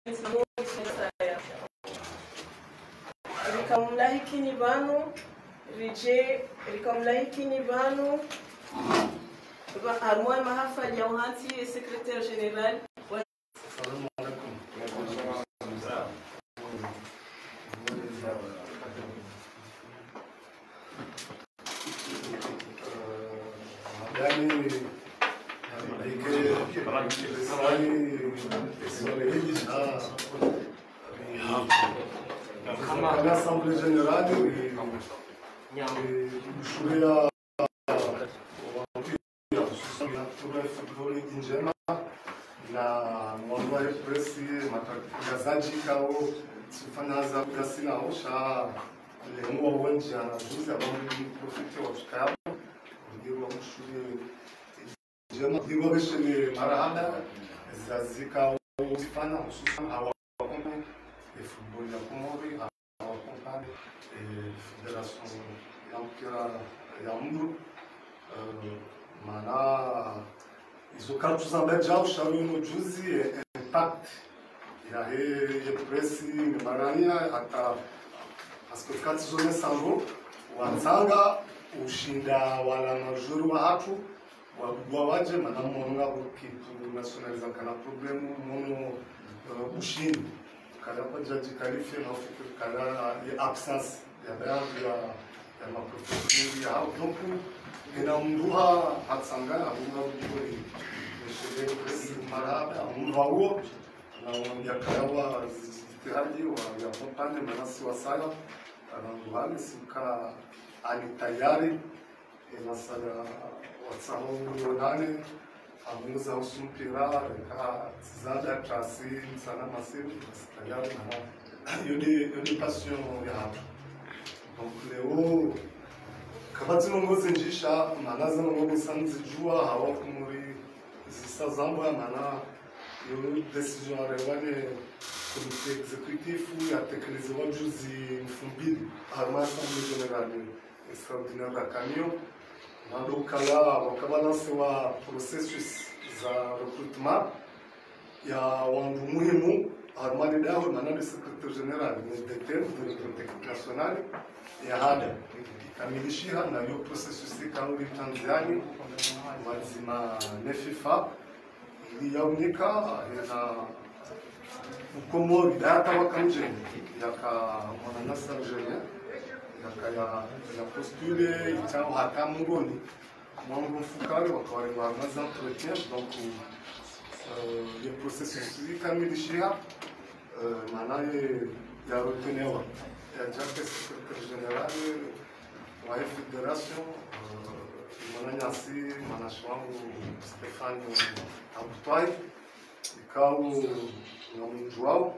rikamlaiki ni vanu rije rikamlaiki ni vanu harmoy mahafali ya uhansi secrétaire général. Assalamu alaikum. L'Assemblée générale na mwanga wa presi matangazaji kao sifanya za kasina osha lengo wanje anajuza bamu profite wa tukao ndio mshule jema ndio beshele marahada zazika sifanya hususan hawa kombe de football ya Komori hawa kombe federation ya mpira ya mdu maana izo katu zambeja ushauri juzi impact ya he presi marania hata askoti zone sango wansanga ushinda wala majuru wa hatu wabugwa waje maana mwanga kitu nationaliza kana problemu mono ushindi kada kwa jaji kalifi na fikiri kada ya absence ya baadhi ya maprofessionali ya donc ina mduha hatsangana bunga bujuri shule presi maraba umvao na umjakawa zitihadi wa ya kompani manasi wasala ananduhani sika ali tayari ina sala watsaho yonane amuza usumpira ka zada trasi sana masivu tayari na yodi passion ya hapo donc leo kabati nongozi njisha manaza nongozi sanzi jua hawa kumuri zisa zambo ya mana yo decision arewani komite executifu ya tekelezi wajuzi mfumbili harma assemblée générale extraordinaire da Kamio nando kala wakabalanse wa processus za recrutement ya wandu muhimu harma ni dawo manado secrétaire général de technique nationale ya hada kamilishia na hiyo processus kauli Tanzania mazima nefifa ili yaunika na Komori data wakanje yaka mwananasa Algeria yaka ya postule itao hata mungoni mwangu mfukari wakawari wa maza entretien donc le processus kamilishia maanaye ya retenewa ya jake secrétaire général wa federation mwananyasi mwanashi wangu Stefano Abutwai ikao na mtu wao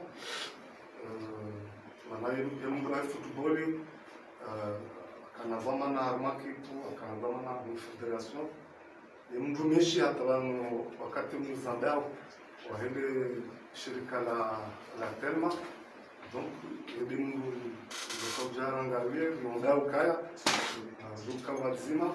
maanaye mtu wa football kanavama na armakipu kanavama na federation mtu meshi hata wakati mzambao wahende shirika la Telma donc yedi mungu ndokaujara ngawie yondao kaya zuka wazima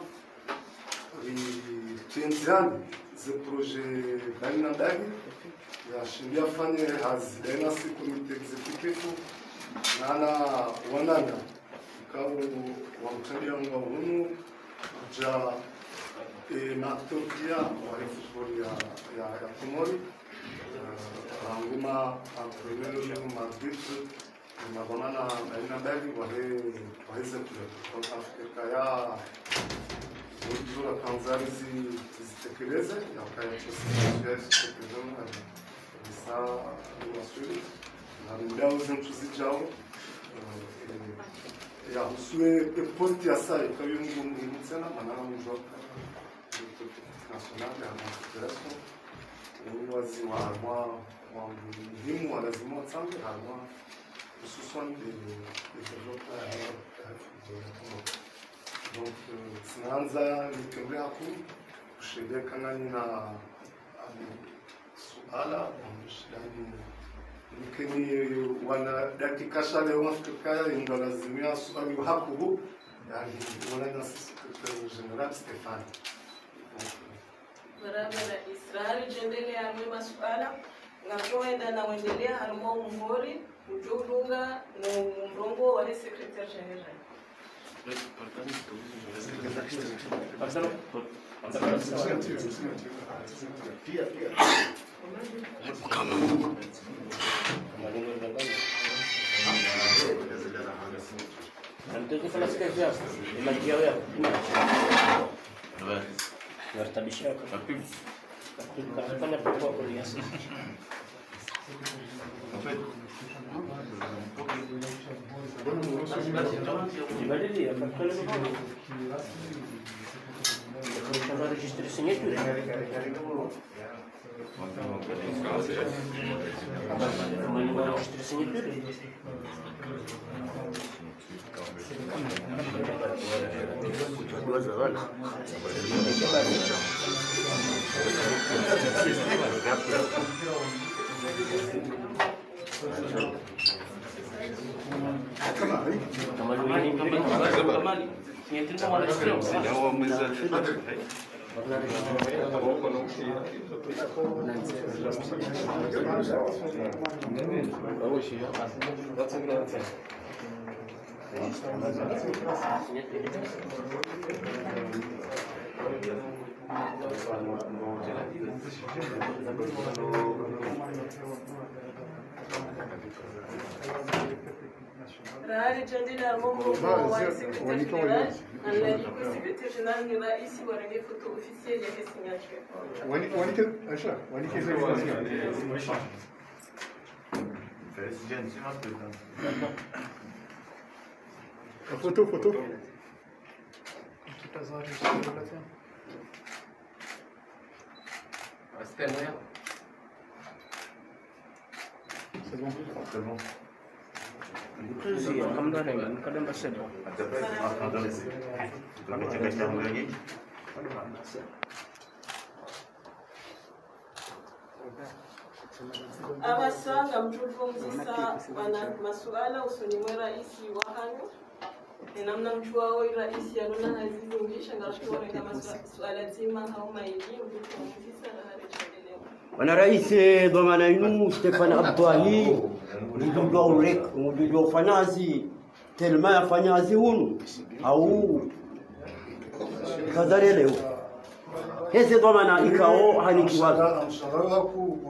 ritenzani ze projet daina dagi ya shindia fanye hazi daina si komite executifu nana wanana ikawo wamtalia nga hunu ja na Turkia wa football ya Komori anguma entrepreneur market na banana daina dagi waheze kwa Afrika ya Zura Tanzania zitekeleze ya kaya processus bisa wasuri na ndao zetu zijao ya usue post ya sai kwa yungu sana manana mjoka national ya federation ni wazi wa muhimu wa lazima tsange harma hususan de développement donc tunaanza nitembea hapo kushidia kanani na suala ndani nikeni wana dakika shale wafikaya ndio lazimia swali hapo yani wana secrétaire général Stéphane barabara Israel jendele ya masuala ngajoenda na wendelea harimo umhori ujulunga no mrongo wa secrétaire général. Antes falas que já, ele aqui é o está bichado. Fanya kwa kuliasi. Ibadili afakala mkono. Kwa registrer signature. Registrer signature. Rahari jandila mrongo wa secrétaire général analipo secrétaire général ni raisi wa rangi photo officielle ya signature. Wanike Aisha, wanike zile photo. C'est bon. Sim, vamos dar aí, não quero mais cedo. Abasanga mtulvumzisa wana masuala usonimwe raisi wa hano namna mchuao raisi alona hazizingisha ngashtuwa renga masuala zima hauma ili mtulvumzisa na harechendeleo. Wana Rais dhamana yenu Stefan Abdullahi mjumbe urek mjumbe fanazi telma ya fanyazi hunu au kadare leo heze dhamana ikao hanikiwaza mshahara ku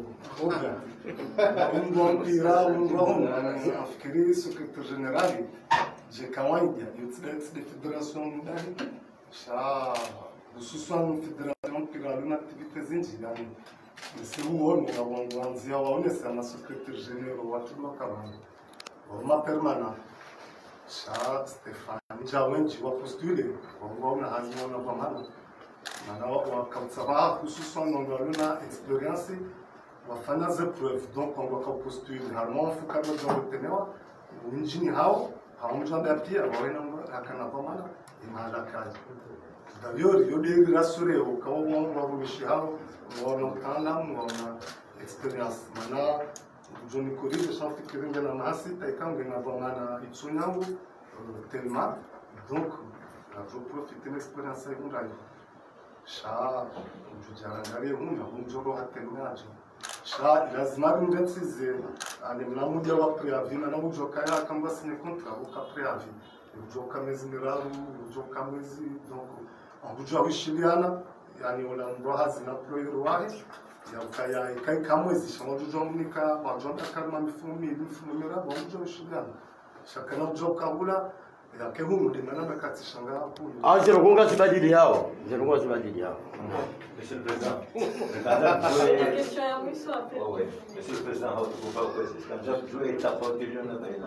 ungo mpira ungo afikiri secrétaire général je kawaida yotsdets de fédération ndani sha hususan fédération mpira na activités zinjani si uone wanzia waone sana secrétaire général watu wakabana wa permanent sha Stefan jawenji wa postule waona hazina kwa maana na wakautsawa hususan ndio experience wafanya za preuve donc on va postuler harmon fukaba za kutenewa injini hao haumjamba pia waona akana kwa maana imala kazi d'ailleurs yode rassuré au cas où on va rushi hao waona kalamu waona experience mana joni kodi sans fikiringa na nasi taikanga na bwana itsunyangu tellement donc je profite de l'expérience ngai sha mjujarangare huna mjoro hatenaje sha lazima ndetsize ale mnamudia wa preavis na ujoka ya kamba sine contrat uka preavis ujoka mezi miraru ujoka mezi donc ujoka wishiliana yani wala ndo hazina proiro wahi ya ukaya kai kamwezi shama ujoka mnika wajoka kama mifumo miraru ujoka wishiliana shakana ujoka ula yake humu ndimana bakatishanga hapo azero kunga zibadili hao zero zibadili hao Monsieur le Président, La question ya mwisho après. oui. Monsieur le Président, quand j'ai joué ta porte-million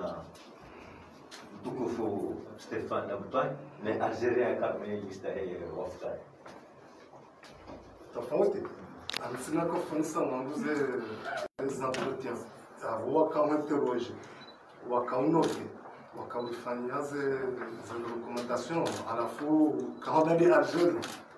Tukufu Stefan Abutwai, mais Algérien kama lista ya waftai. tofauti alisina kufanisa mambuze les entretiens wakamuinterroge wakaunote wakamfanyia ze recommandation alafu kahoda di Algeria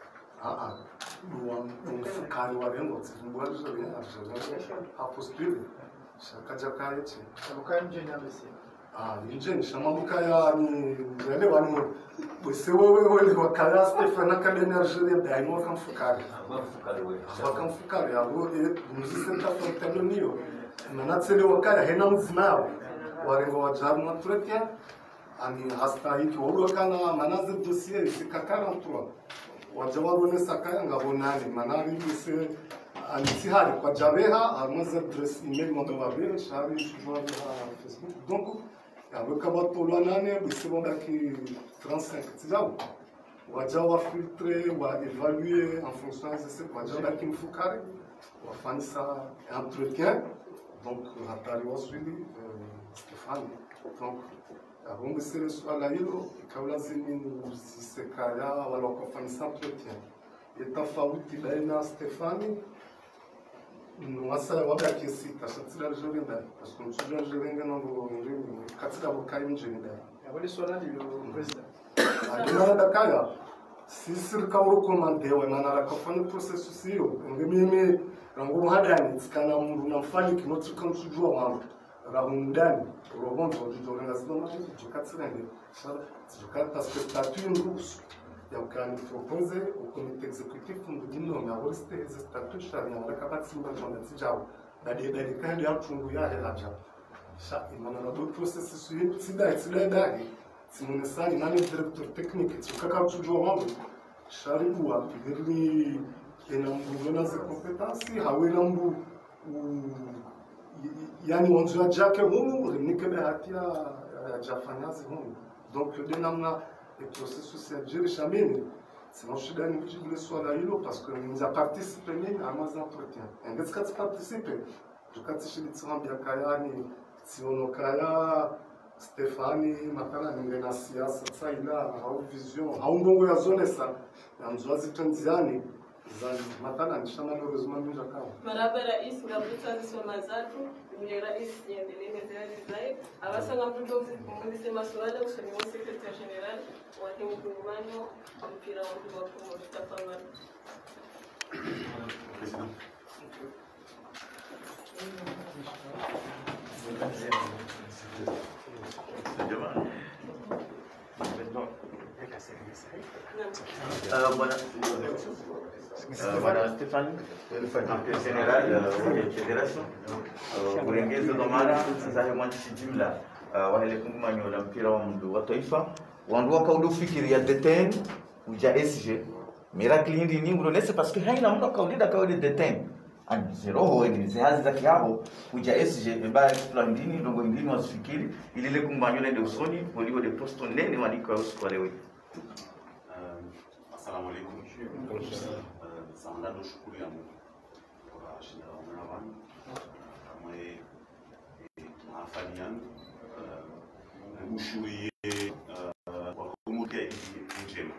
mfukari wa rengo tsimbwa Algeria apostule shakaja kaiti Alukai mjini amesi. Nje nishamambuka ya ni elewa ni bose wewe wakala Stefan Academy Algeria daimo kamfukari akamfukari abo muzisenta fontanio manatsele wakala hena mzinao warengo wajamu atretia ani hasta hiki wakana manaze dossier sikakara mtua wajawabu ne sakaya ngabonani manari bise anitihari kwa jabeha amaze adresse email mwababe shari shujwa Facebook donc avec abatolwa nane bisibonda ki 35 tizao waja wa filtrer wa évaluer en fonction de ce waja da ki mfukari wafanisa entretien donc hatari waswili Stéphane donc abongo sele swala hilo ikawa zini zisekaya wala kufanisa entretien etafauti baina Stéphane Nossa, olha aqui esse tá tirando jogo da, as condições de jogo não catira o caio em jogo da. Agora isso lá do presidente. A nada da caia. Se cerca o comandeu, manara que foi no processo seu, ngemi rango hadani, skana mundu na fali que notro canto de jogo rahundani, robonto de jogo nas domas de catira ne. Se jogar tá spectateur em russo. Eu quero propor o comitê executivo de nome a você esse estatuto charinha da capacidade de jornalismo já da kan da tungu ya hela já sha imana do processo suíço cidade se não necessário nada diretor técnico se kaka tujo mambo shari bua dirni enambu nas competências hawe nambu yani wanjua jake humu nikebe hatia jafanyazi humu donc de namna le processus est géré jamais. Sinon, je suis dans une petite leçon à l'îlot parce que nous avons participé à mes entretiens. Et qu'est-ce que tu participes? Je crois que je suis dans le Kayani, si on a Kaya, Stéphanie, Matala, Ningena Siasa, ça il a une vision. A un bon ya zone ça. En zoazi Tanzania, Matala, ni shama malheureusement nous jakao. Marabara is ngabuta zisoma zatu. Ni rais niendelee mezani zaidi abasanga mtu mzee masuala usoni wa secretary general wa timu kumano mpira wa kwa tutafanya Voilà Stéphane, le général de la fédération. Urengezi domara zahe mwandishi jumla wale kungumanyo la mpira wa mdu wa taifa wandu wakaufikiria deten uja SG miracle hindi ningulo nese parce que haina mtu akaulida kauli deten an zero ho ni zihazi za kiabo uja SG mbaya plan ndini ndongo ndini wasifikiri ile kungumanyo nende usoni waliwo de posto nene waliko kwa leo. Assalamu alaikum. Sana ndo shukuru ya Mungu kwa shinda wa mwanadamu kama maafani yangu mshurie kwa kumutia njema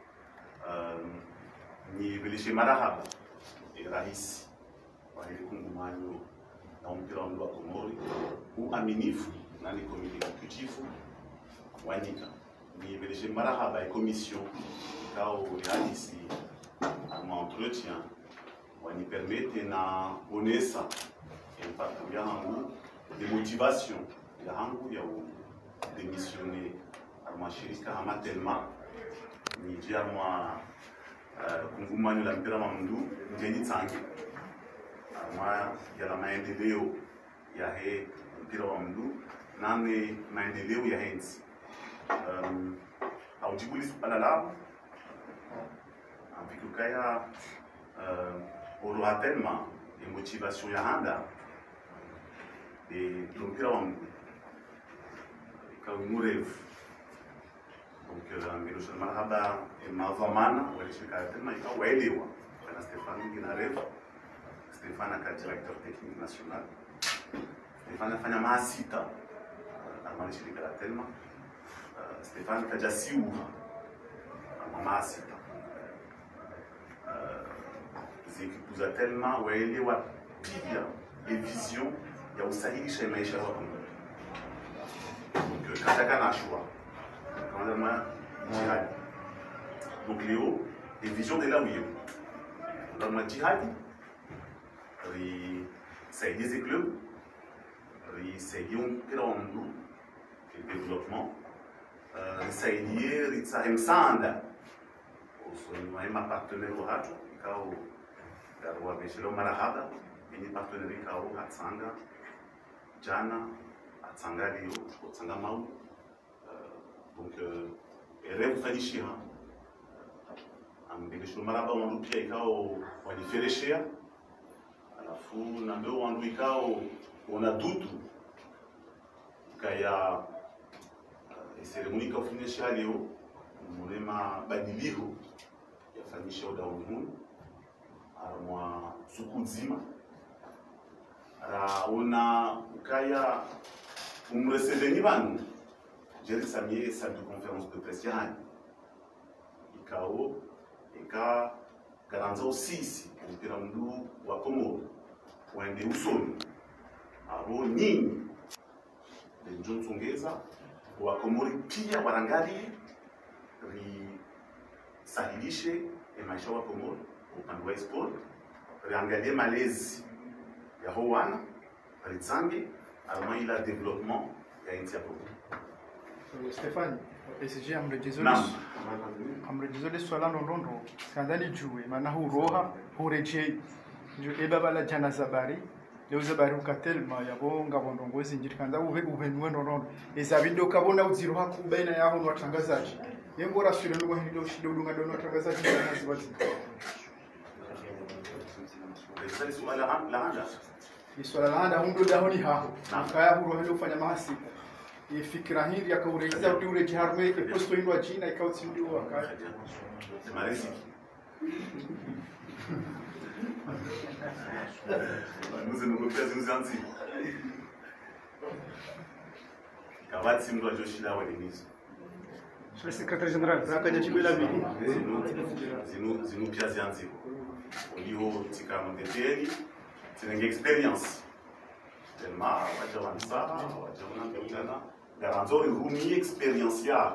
ni bilishe marahaba rais wa hili kungumanyo na mpira wa Komori uaminifu na ni komite executifu wanika ni bilishe marahaba ya commission kao realisi un entretien qui permet na onesa impact ya hangu de motivation ya hangu ya démissionner arma shirika hama telma ni jarma kungumanyo la mpira mamdu ngeni tsangi arma ya la maendeleo ya he mpira mamdu nane maendeleo ya hensi aujibuli palala Kaya olo tellement de motivation ya handa et l'empire wangu ikawa rêve donc ngelusha marhaba mavamana walishika tena ikawa waelewa kana Stéphane ngina rêve Stéphane aka directeur technique national Stéphane afanya maasita amalishika tena Stéphane kajasiuha maasita zikikuza tellement waelewa pia vision ya usahihisha maisha ya watu. Donc kataka na shua kama jihad. Donc Léo les visions de là où il est. Dans le jihad il s'aide des clubs il s'aide un grand le développement risaidier ritsaimsanda usoniwaima partenaire watu ikao garwa beshelo marahaba ni partenaire ikao hatsanga jana hatsanga leo hatsanga mau donc erevu fadishia ambeleshelo marahaba wandu pia ikao walifereshea alafu na ndio wandu ikao wana dutu kaya seremoni kafunisha leo mulema badiliho yafanyisha udauni armwa suku nzima ara una ukaya umreseleni banu jeri samie salle de conférence de presse yani ikao ika garanza usisi mpira mdu wa Komoro waende usoni abo nyinyi njonsongeza wa Komori pia warangali risahilishe maisha wa Komoro upande wa sport riangalie malezi ya howana ritsange alama ila development ya nchi ya Komoro. Stefani, PSG amrejizole swala ndondo kandani juwe maana huroha hurejei eba bala jana zabari leo zabari ukatelma yabonga bondongozi njiri kanza uve ndondo ezabindo kabona uziroha kubaina yaho nwatangazaji yengora sure nuko hindo shidodunga dono watangazaji na zibati Rizali swala laanda ni swala laanda hundo dahoni haho kaya huro hilo fanya mahasi fikira hili yakaureiza ule jiharwe eposto indwa jina ikautsindiwa wakati marezi nous nous représentons Kawatsi ndo ajoshila walimizo le secrétaire général rakanya chibela bili zinu pia zianziko oliho tika mteteli tinenge experience tellement wajawansa wajawana mbelana garanzori rumi experience ya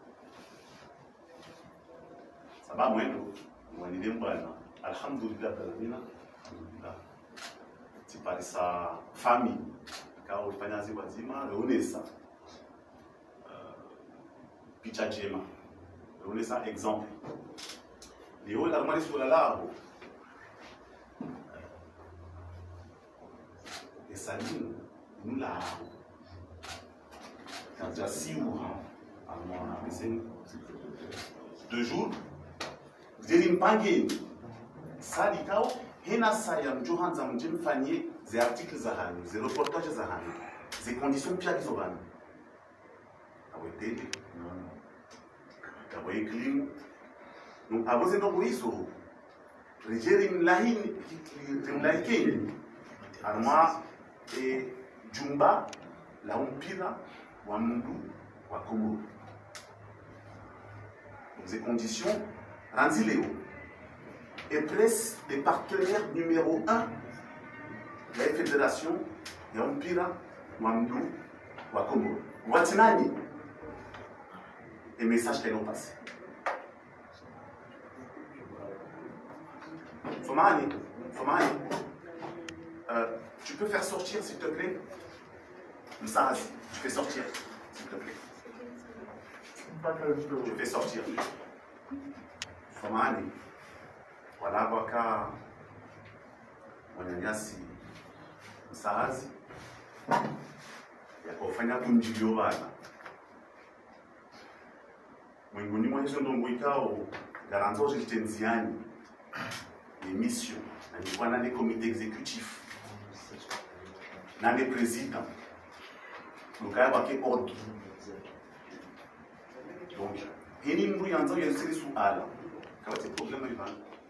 sababu mwendo mwanile mbana alhamdulillah balamina tiparisa famille kao ulifanya ziwa zima leonesa picha jema leonesa exemple leo la mali sura lao esalini nula quand ya siwa almona besen 2 jours zili mpangeni sali kao hena saya mjohanza mjimfanyie ze articles za hanu ze reportages za hanu ze conditions pia hizo bana awetele kawe clean no abuze ndo kuiso rigeri mlahini mlahini arma jumba la mpira wa mundu wa Komoro ces conditions Ranzileo est presque le partenaire numéro 1 de la fédération ya mpira wa mdu wa Komoro. Watinani les messages qu'elles ont passés. Somani, tu peux faire sortir s'il te plaît Msahasi, tu fais sortir s'il te plaît. Tu fais sortir. Somani, voilà waka wanyanyasi Msahasi ya kufanya kunjilio bana. Mwinguni mwenye ndongo ikao garanzo jitenziani les missions, on a les comités exécutifs, on a les présidents, donc il y a des ordres. Donc, il y a des gens qui sont sous ala. Quel est le problème?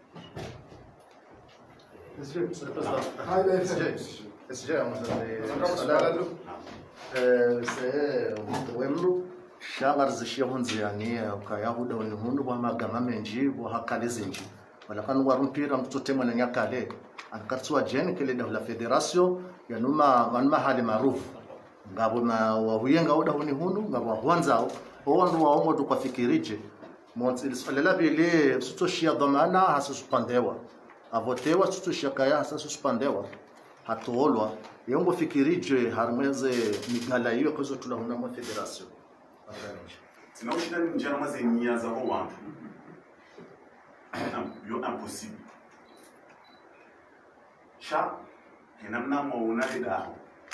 shagarzishia hunziani ukayahuda hundu wa magama menji wa hakale zinji wala kanu warumpira mtutemwa na nyakale ankatswa jeni kile la federation ya numa wanma hali maarufu ngabo na wahuyenga uda huni hundu ngabo wanzao wandu waongo tukafikirije monzi swala bile sutoshia dhamana hasuspandewa avotewa sutoshia kaya hasuspandewa hatoolwa yongo fikirije harmeze migala hiyo kwa hizo tunaona mwa federation Sinaoshida ni njia maze nia za ho wantu. Yo impossible. Sha namna mwaona daho.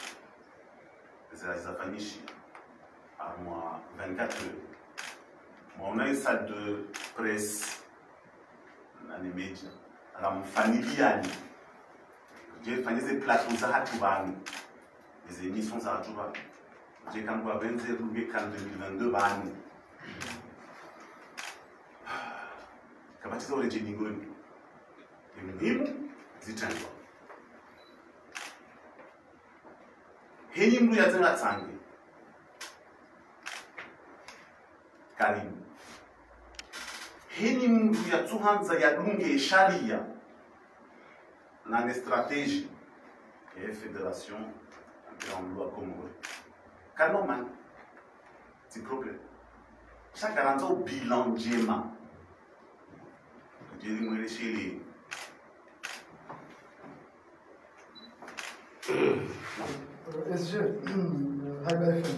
Zafanishi à moi 24 heures. Mwaona une salle de presse na les médias. Alors mfamiliani. Je fanya ze plateaux za hatu bani. Les émissions za hatu bani. Je kangwa benze ruge kan 2022 bani. Kabatiza ule jeningoni. Ni muhimu zitangwa. Heni mtu ya tena tsange. Karibu. Heni mtu ya tuhanza ya lunge sharia na ne stratégie et fédération en loi Comore. Kanoman, c'est problème. Chaque garantie au bilan djema. Je dis moi les chéris. SG, Haïba FM.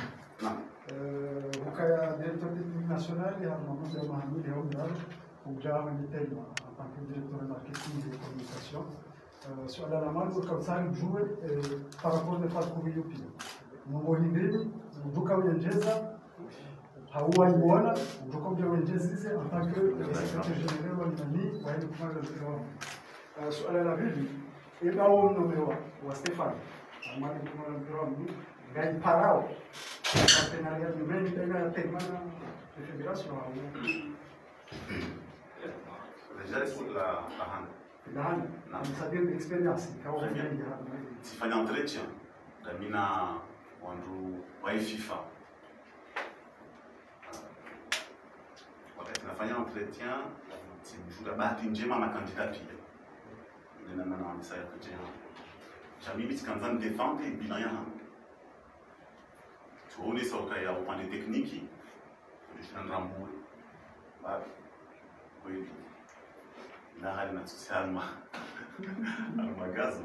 Vukaya directeur technique national et Armand de Mohamed et Omdal, ou Jahar Mitel en tant que directeur de marketing et communication. Sur la lamande, comme ça, il joue par rapport à Falco Yupi. Nous Hibeli, Vuka Wenjeza, Hawa Iwana, Vuka Wenjeza en tant que secrétaire général de l'Uni, ou le point de vue. Sur la ville, et là où nous sommes, ou Stéphane. Amali kumala mpiramni gai parao partenariat de même tena temana de fédération Déjà sur la Han ça dire d'expérience quand on vient si fanya entretien damina wandu wa FIFA wakati nafanya entretien simshuka bahati njema na kandidati ndio maana msaya kujia Jamii tukaanza défendre bilan ya hangu. Tuone soka ya upande tekniki tulishana rambu. Babu. Kweli. Na hali na tusalma. Almagazo.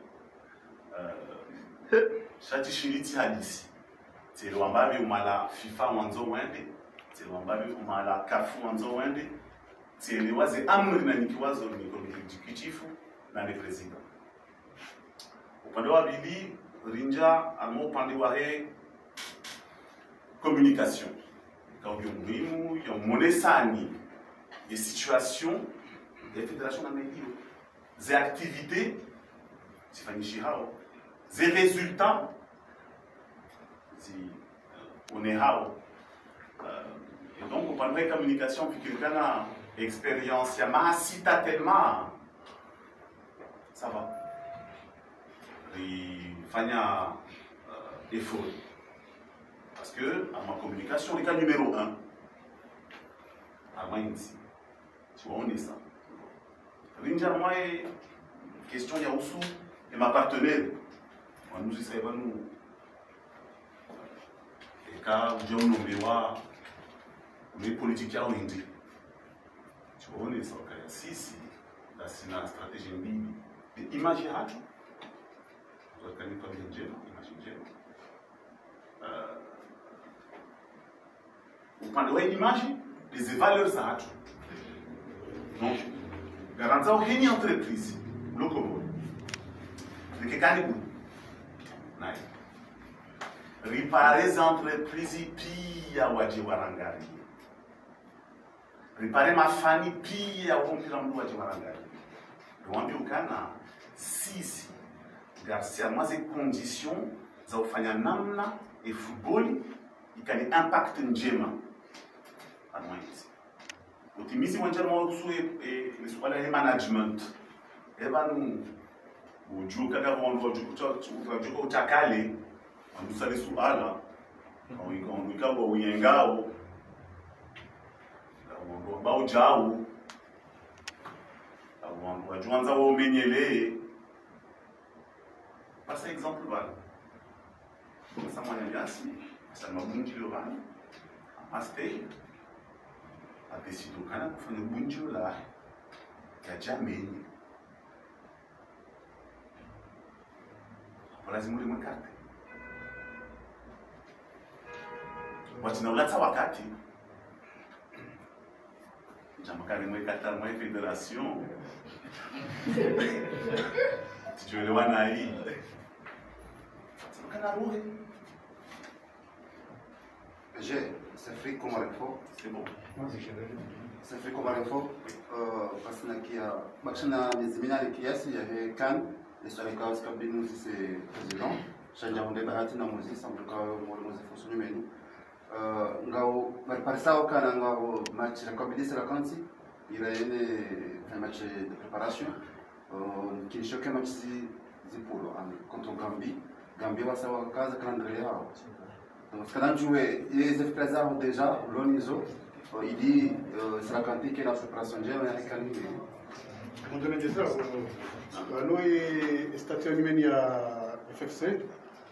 Shati shiriti hadisi. Telo ambabi umala FIFA mwanzo wende. Telo ambabi umala kafu mwanzo wende. Telo waze amri na nikiwazo ni komite executive na ni president. Upande wa bili rinja amo upande wa communication kaubio muhimu ya monesani des situations des fédérations na medio des activités sifanyishi hao des résultats si on est hao et donc upande wa communication fikirikana expérience ya mahasita tellement ça va fanya effort parce que à ma communication le cas numéro 1 à moi ici tu vois on est ça rinja moi question ya usu et ma partenaire on nous essaie pas nous et quand je me nommewa les politiques ya windi tu vois on est ça si la stratégie mbibi image ya hatu wakani kwa njema image njema upande wa image des valeurs za hatu donc garantia heni entreprise lokomo nikekani bu nai réparer entreprise pia waje warangari réparer mafani pia wompira mdu waje warangari ndio ukana sisi Garcia moi ces conditions za kufanya namna e football ikani impact njema anwaizi utimizi wanjana wa kusu e swala ya management ebanu ujuka kama ujuka utakale anusali suala au ikawa uyengao au bao jao au wajuanza wa umenyele. Par exemple, voilà. Ça m'a dit, ça m'a dit, le van, aspect, a décidé au Canada pour faire un bon là, qui a jamais. lazima ulimwekate watinaulatsa wakati jamakani mwekata mwe federation tujuelewana hii kana rohe c'est free comme info. C'est bon. C'est free comme info. Parce qu'il y a Bakshana Nizimina Kiasi, il y avait Khan, et sur les cas où Kabin aussi c'est président. Chanja Honde Bahati na Mozi, sans le cas où Mozi fonctionne mais ngao parisa Khan ngao match la Kabin c'est la Kanti. Il y a un match de préparation. Qui chacun match pour contre Gambie. Gambie va savoir casa calendrier. Donc, ce qu'on a joué, les efficaces déjà, l'ONISO, il dit c'est la quantité qui est la préparation de l'américaine. On donne des heures. Nous, statut animé à FFC.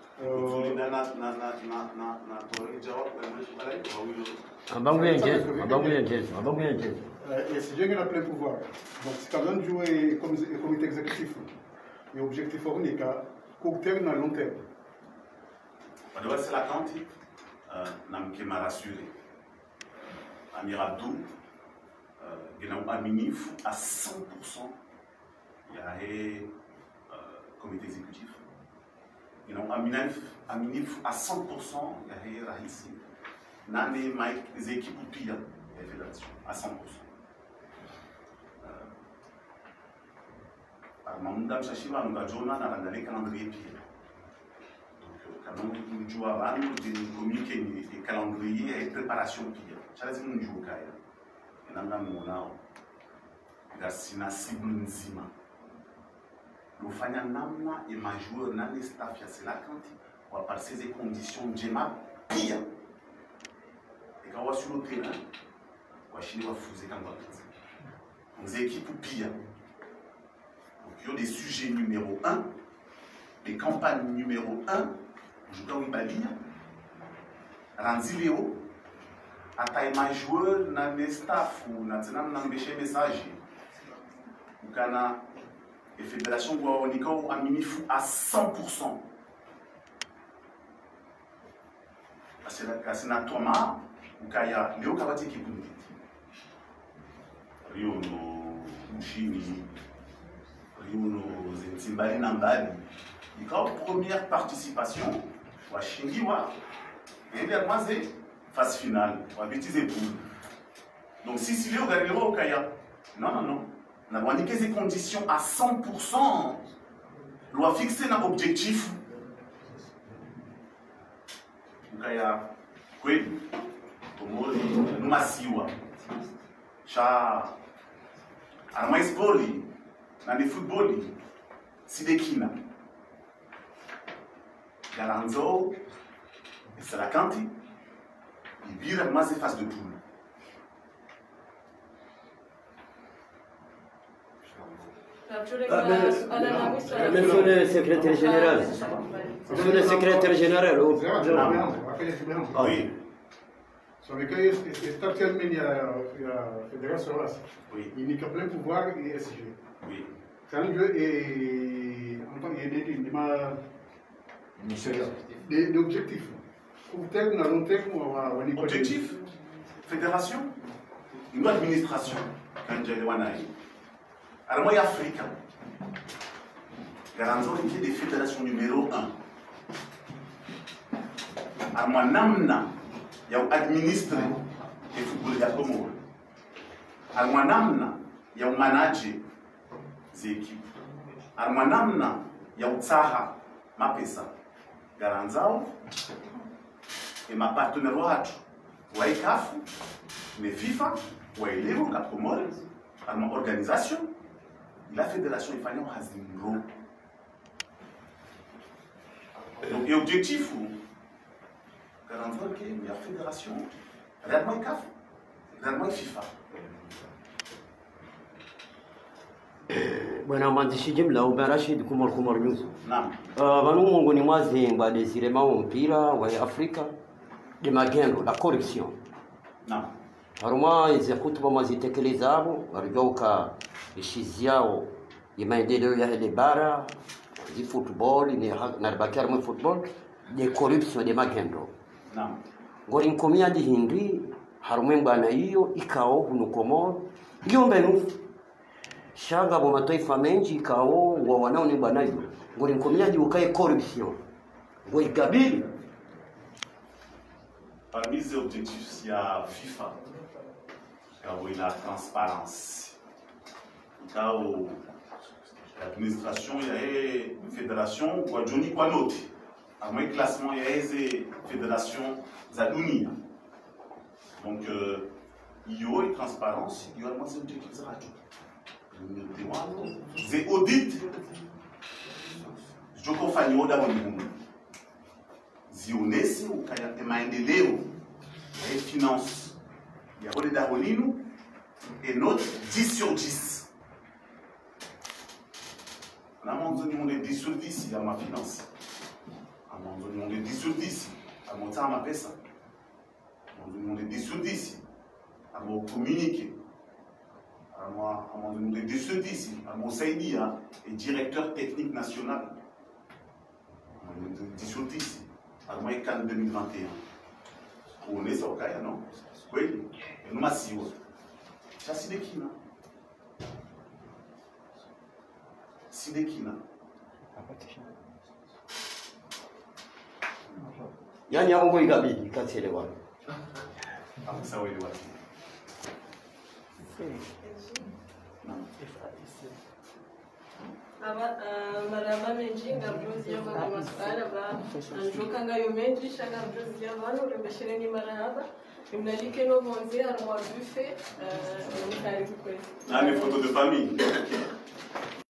Et c'est bien qu'il a plein pouvoir. Donc, c'est quand même joué comme comité exécutif. Et objectif unique à court terme et à long terme. C'est la quantité qui m'a rassuré. Amir Abdou, il a un minif à 100%. Il y a un comité exécutif. Il a un minif à 100%. Il y a un Rahissi. Il y a des équipes pires de la fédération à 100%. Madame Chachiva, nous avons un calendrier pire. Quand on joue avant, on communique les calendriers et les préparations qui sont. Ça veut dire que nous jouons quand même. Nous avons une cible nzima. Nous faisons un joueur dans les staff, c'est la quantité. On va passer des conditions de pire. Et quand on va sur le terrain, on va chercher à fouser quand on va. Nos équipes pire. Donc il y a des sujets numéro 1, des campagnes numéro 1. Je dois y balayer. Ranzileo, à taille joueur, dans les staff ou dans les messages. Ou quand la fédération Guaonika ou a mis à 100%. Parce que c'est un Thomas ou quand il y a Léo Kawati qui est venu. Rio no Mouchini, Rio no Zentimbali Nambali. Et quand première participation, on va chingi wa, et dernièrement c'est phase finale, on va bêtiser pour. Donc si Léo Galileo au Kaya, non, on a indiqué ces conditions à 100%, on va fixer un objectif. Au Kaya, quoi, nous massiwa, cha, arma spoli, dans les football, si des kina. Galanzo, c'est la quantité. Il vire vraiment ces phases de poule. Monsieur le secrétaire général. Monsieur le secrétaire général. Oui. Sur lequel il est actuellement la fédération, il n'y a plein pouvoir et SG. Oui. Quand il est en tant des objectifs. Court terme, long terme, objectif, fédération, une administration, quand j'ai le Wanaï. Alors, moi, Afrique, garantir des fédérations numéro 1. Alors, moi, Namna, il y a administré les football de Comore. Alors, moi, Namna, il y a manager des équipes. Alors, moi, Namna, il y a Tsaha, ma pesa. Garanzao et ma partenaire watu wa ICAF, mais FIFA, wa Eleo, Capcomore, à ma organisation, la fédération il fallait un hazimro. Donc l'objectif, garantir que la fédération, réellement ICAF, réellement FIFA. Bwana mwandishi jumla Rashid Kumar News. Naam. Vanu miongoni mwa zingwa desire mao mpira wa Afrika de magendo la correction. Naam. Haruma hizo kutuba mazitekeleza hapo warigauka ishizi yao ya maendeleo ya hele bara zi football ni narbakar mu football de corruption de magendo Naam. ngori nkomia di hindi harumwe bana hiyo ikao hunukomo hiyo mbenu shanga bo mataifa menji ikao wa wanao ni bana hiyo ngori nkomia di ukae corruption ngoi kabili. Parmi les objectifs, il y a FIFA, il y a la transparence, il y a l'administration, il y a une fédération, il y a Johnny Kwanote, à moins classement, il y a une fédération Zadouni. Donc, il y a une transparence, il y a un objectif de radio. C'est audit, je confie d'abord. Zionesi ukayate maendeleo ya finance ya Ole Darolino et note 10 sur 10. On a monté 10 sur 10 à ma finance. On a monté 10 sur 10 à mon temps à ma pesa. On a monté 10 sur 10 à mon communiquer. On a monté 10 sur 10 à mon Saïdi et directeur technique national. On a monté 10 sur 10. À moins qu'en 2021. On est au cas, non? Oui, nous massivons. Ça, c'est des kina. C'est des kina. Yani ongo igabi katsele wa. Ça oui, ouais. maraba menji ngarjozi ya bana masuala ba anjoka ngayo menji shaka ngarjozi ya bana urembeshereni marahaba imnalike no bonze arwa buffet ni karibu kweli. Ah, les photos de famille.